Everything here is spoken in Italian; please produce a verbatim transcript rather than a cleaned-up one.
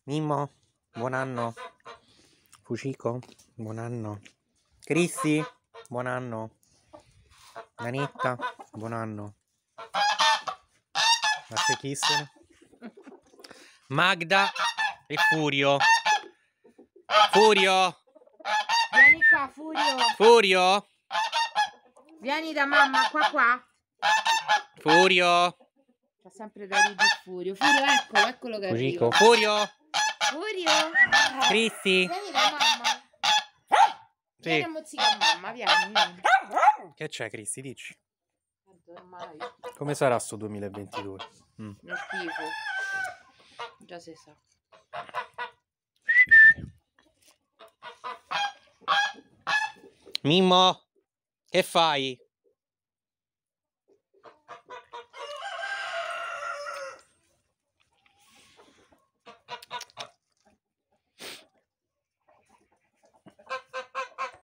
Mimmo, buon anno. Fucico, buon anno. Cristi, buon anno. Danetta, buon anno. Latte Kissen. Magda e Furio. Furio. Vieni qua, Furio. Furio. Vieni da mamma, qua qua. Furio. Fa sempre da ridere Furio. Furio, eccolo, eccolo che Fucico. arriva. Furio. Furio. Cristi. Vieni da mamma. Sì. Vieni a mozzicare mamma, vieni, vieni. Che c'è, Cristi? Dici. Ormai. Come sarà sto duemilaventidue? Mm. Uno schifo. Già si sa. Mimmo, che fai?